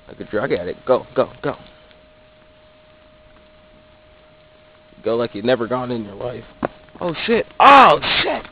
Like a drug addict. Go, go, go. Go like you've never gone in your life. Oh shit. Oh shit.